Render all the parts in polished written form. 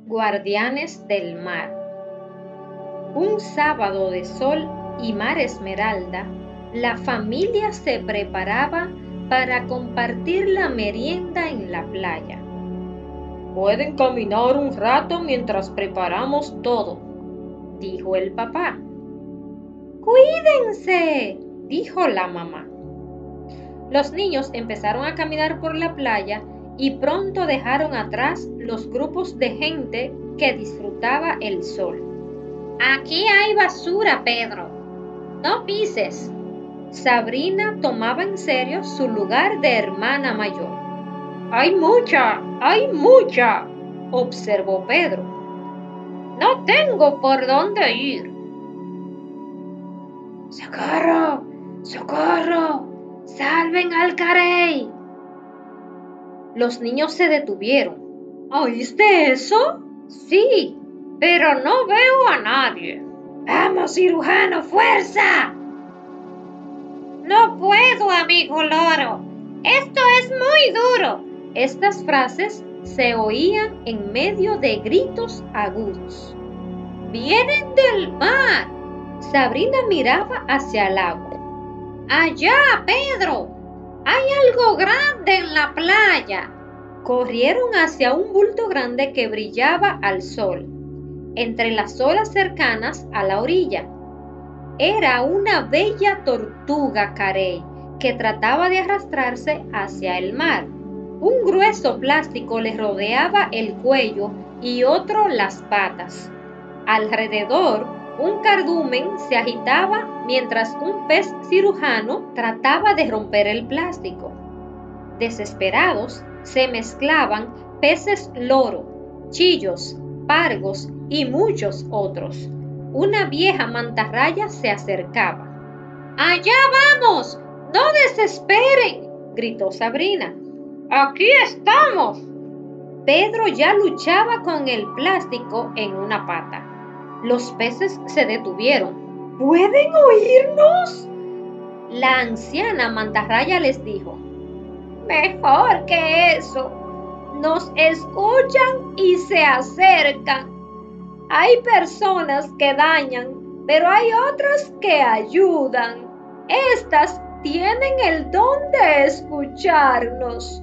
Guardianes del mar. Un sábado de sol y mar esmeralda, la familia se preparaba para compartir la merienda en la playa. «Pueden caminar un rato mientras preparamos todo», dijo el papá. «¡Cuídense!», dijo la mamá. Los niños empezaron a caminar por la playa y pronto dejaron atrás los grupos de gente que disfrutaba el sol. «Aquí hay basura, Pedro. No pises». Sabrina tomaba en serio su lugar de hermana mayor. «Hay mucha», observó Pedro. «No tengo por dónde ir». «¡Socorro! ¡Socorro! ¡Salven al carey!». Los niños se detuvieron. «¿Oíste eso?». «Sí, pero no veo a nadie». «¡Vamos, cirujano, fuerza!». «No puedo, amigo loro. Esto es muy duro». Estas frases se oían en medio de gritos agudos. «¡Vienen del mar!». Sabrina miraba hacia el agua. «¡Allá, Pedro! ¡Hay algo grande en la playa!». Corrieron hacia un bulto grande que brillaba al sol, entre las olas cercanas a la orilla. Era una bella tortuga carey que trataba de arrastrarse hacia el mar. Un grueso plástico le rodeaba el cuello y otro las patas. Alrededor, un cardumen se agitaba mientras un pez cirujano trataba de romper el plástico. Desesperados, se mezclaban peces loro, chillos, pargos y muchos otros. Una vieja mantarraya se acercaba. «¡Allá vamos! ¡No desesperen!», gritó Sabrina. «¡Aquí estamos!». Pedro ya luchaba con el plástico en una pata. Los peces se detuvieron. «¿Pueden oírnos?». La anciana mantarraya les dijo: «Mejor que eso. Nos escuchan y se acercan. Hay personas que dañan, pero hay otras que ayudan. Estas tienen el don de escucharnos».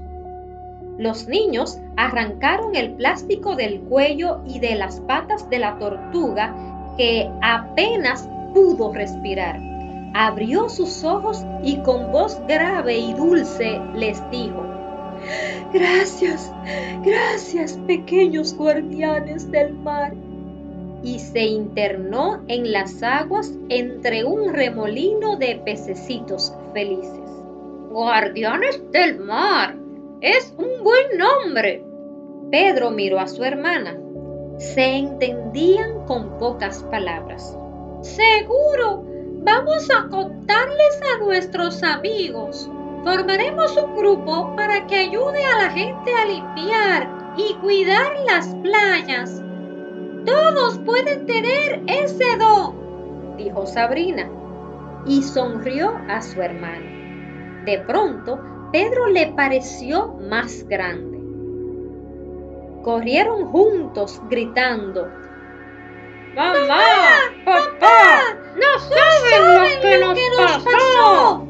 Los niños arrancaron el plástico del cuello y de las patas de la tortuga, que apenas pudo respirar. Abrió sus ojos y con voz grave y dulce les dijo: «Gracias, gracias, pequeños guardianes del mar». Y se internó en las aguas entre un remolino de pececitos felices. «Guardianes del mar, es un buen nombre». Pedro miró a su hermana. Se entendían con pocas palabras. «Seguro. Vamos a contarles a nuestros amigos. Formaremos un grupo para que ayude a la gente a limpiar y cuidar las playas. Todos pueden tener ese don», dijo Sabrina, y sonrió a su hermana. De pronto, Pedro le pareció más grande. Corrieron juntos gritando: «¡Mamá! ¡Papá! ¡No saben lo que nos pasó!».